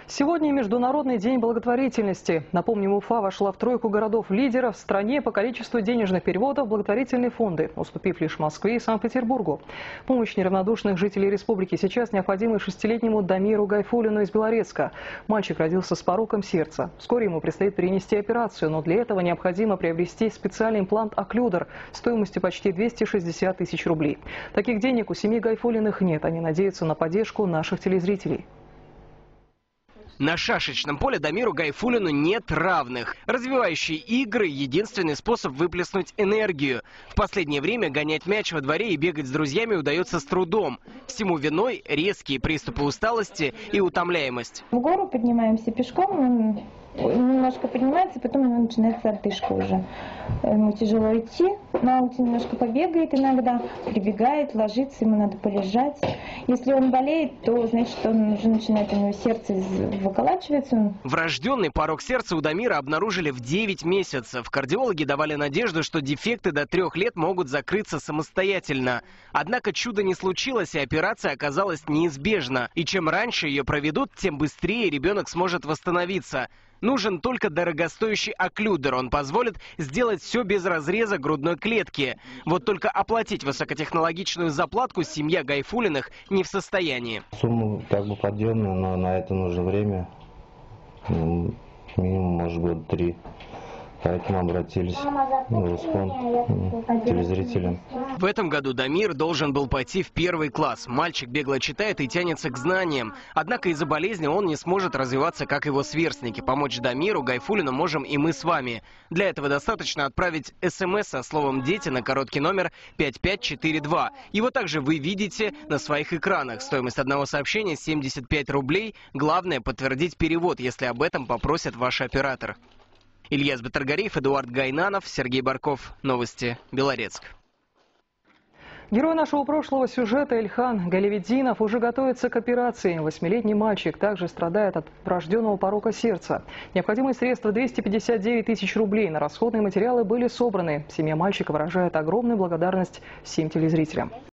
Сегодня Международный день благотворительности. Напомним, Уфа вошла в тройку городов-лидеров в стране по количеству денежных переводов в благотворительные фонды, уступив лишь Москве и Санкт-Петербургу. Помощь неравнодушных жителей республики сейчас необходима шестилетнему Дамиру Гайфуллину из Белорецка. Мальчик родился с пороком сердца. Вскоре ему предстоит перенести операцию, но для этого необходимо приобрести специальный имплант-окклюдер стоимостью почти 260 тысяч рублей. Таких денег у семьи Гайфуллиных нет. Они надеются на поддержку наших телезрителей. На шашечном поле Дамиру Гайфуллину нет равных. Развивающие игры – единственный способ выплеснуть энергию. В последнее время гонять мяч во дворе и бегать с друзьями удается с трудом. Всему виной резкие приступы усталости и утомляемость. В гору поднимаемся пешком, он немножко поднимается, потом ему начинается одышка уже. Ему тяжело идти, но он немножко побегает иногда, прибегает, ложится, ему надо полежать. Если он болеет, то значит он уже начинает, у него сердце выколачивается. Врожденный порок сердца у Дамира обнаружили в 9 месяцев. Кардиологи давали надежду, что дефекты до 3 лет могут закрыться самостоятельно. Однако чудо не случилось, и операция оказалась неизбежна. И чем раньше ее проведут, тем быстрее ребенок сможет восстановиться. Нужен только дорогостоящий окклюдер. Он позволит сделать все без разреза грудной клетки. Вот только оплатить высокотехнологичную заплатку семья Гайфуллиных не в состоянии. Сумма как бы подъемная, но на это нужно время. Минимум, может быть, 3. Поэтому обратились в фонд телезрителям. В этом году Дамир должен был пойти в 1 класс. Мальчик бегло читает и тянется к знаниям. Однако из-за болезни он не сможет развиваться, как его сверстники. Помочь Дамиру Гайфуллину можем и мы с вами. Для этого достаточно отправить СМС со словом «Дети» на короткий номер 5542. Его также вы видите на своих экранах. Стоимость одного сообщения 75 рублей. Главное подтвердить перевод, если об этом попросит ваш оператор. Ильяс Батаргариев, Эдуард Гайнанов, Сергей Барков. Новости. Белорецк. Герой нашего прошлого сюжета Ильхан Галевиддинов уже готовится к операции. 8-летний мальчик также страдает от врожденного порока сердца. Необходимые средства 259 тысяч рублей на расходные материалы были собраны. Семья мальчика выражает огромную благодарность всем телезрителям.